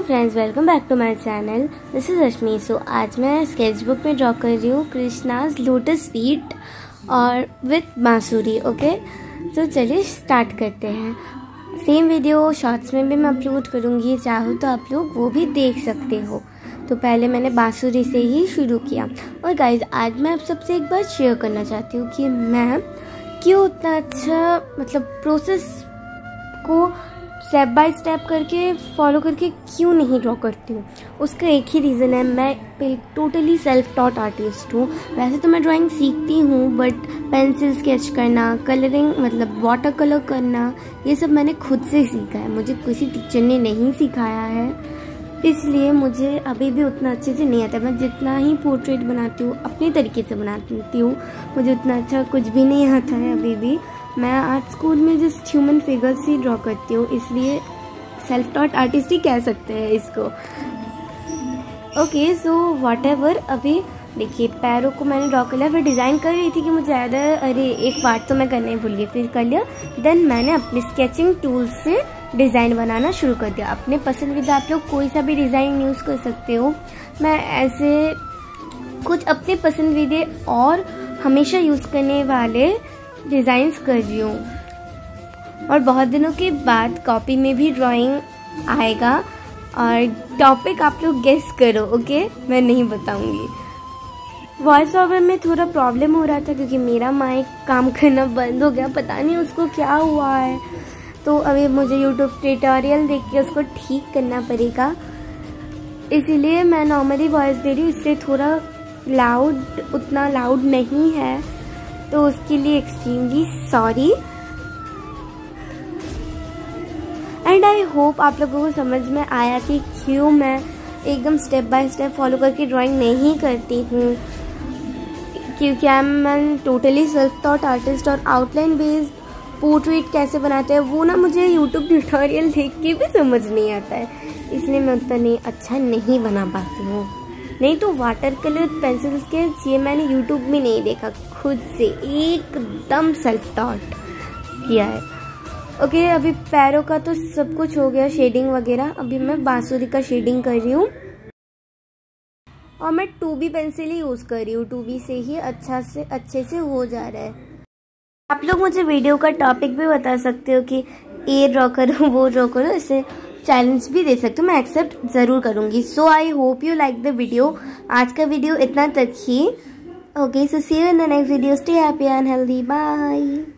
Friends, welcome back to my channel. This is Rashmi. So आज मैं sketchbook में draw कर रही हूँ कृष्णाज लोटस फीट और विथ बांसुरी। ओके, तो चलिए स्टार्ट करते हैं। सेम वीडियो शॉर्ट्स में भी मैं अपलोड करूँगी, चाहो तो आप लोग वो भी देख सकते हो। तो पहले मैंने बांसुरी से ही शुरू किया। और गाइज, आज मैं आप सबसे एक बात शेयर करना चाहती हूँ कि मैं क्यों उतना अच्छा प्रोसेस को स्टेप बाय स्टेप करके फॉलो करके क्यों नहीं ड्रॉ करती हूँ। उसका एक ही रीज़न है, मैं टोटली सेल्फ टॉट आर्टिस्ट हूँ। वैसे तो मैं ड्राइंग सीखती हूँ, बट पेंसिल स्केच करना, कलरिंग वाटर कलर करना, ये सब मैंने खुद से सीखा है। मुझे किसी टीचर ने नहीं सिखाया है, इसलिए मुझे अभी भी उतना अच्छे से नहीं आता। मैं जितना ही पोर्ट्रेट बनाती हूँ अपने तरीके से बनाती हूँ, मुझे उतना अच्छा कुछ भी नहीं आता है अभी भी। मैं आर्ट स्कूल में जस्ट ह्यूमन फिगर्स ही ड्रॉ करती हूँ, इसलिए सेल्फ टॉट आर्टिस्ट ही कह सकते हैं इसको। Okay, so whatever. अभी देखिए, पैरों को मैंने ड्रॉ कर लिया, फिर डिज़ाइन कर रही थी कि मुझे याद है, अरे एक पार्ट तो मैं करना ही भूल गई, फिर कर लिया। देन मैंने अपने स्केचिंग टूल से डिज़ाइन बनाना शुरू कर दिया। अपने पसंदीदा आप लोग कोई सा भी डिज़ाइन यूज़ कर सकते हो। मैं ऐसे कुछ अपने पसंदीदा और हमेशा यूज़ करने वाले डिज़ाइंस कर रही हूँ। और बहुत दिनों के बाद कॉपी में भी ड्राइंग आएगा, और टॉपिक आप लोग गेस करो। ओके, मैं नहीं बताऊँगी। वॉइस ओवर में थोड़ा प्रॉब्लम हो रहा था क्योंकि मेरा माइक काम करना बंद हो गया, पता नहीं उसको क्या हुआ है। तो अभी मुझे यूट्यूब ट्यूटोरियल देख के उसको ठीक करना पड़ेगा, इसीलिए मैं नॉर्मली वॉइस दे रही हूँ। इसलिए थोड़ा उतना लाउड नहीं है, तो उसके लिए extremely sorry. And I hope आप लोगों को समझ में आया कि क्यों मैं एकदम स्टेप बाय स्टेप फॉलो करके ड्राइंग नहीं करती हूँ, क्योंकि I am totally self taught artist. और आउटलाइन बेस्ड पोर्ट्रेट कैसे बनाते हैं वो ना मुझे यूट्यूब ट्यूटोरियल देख के भी समझ नहीं आता है, इसलिए मैं उतना अच्छा नहीं बना पाती हूँ। नहीं तो वाटर कलर पेंसिल स्केच ये मैंने यूट्यूब में नहीं देखा, खुद से एकदम सेल्फ टॉट किया है। ओके, अभी पैरों का तो सब कुछ हो गया, शेडिंग वगैरह। अभी मैं बांसुरी का शेडिंग कर रही हूँ, और मैं 2B पेंसिल ही यूज़ कर रही हूँ। 2B से ही अच्छे से हो जा रहा है। आप लोग मुझे वीडियो का टॉपिक भी बता सकते हो कि ये ड्रॉ करो, वो ड्रॉ करो, इसे चैलेंज भी दे सकते हो, मैं एक्सेप्ट ज़रूर करूँगी। So I hope you like the video. आज का वीडियो इतना तक ही। Okay, so see you in the next video. Stay happy and healthy. Bye.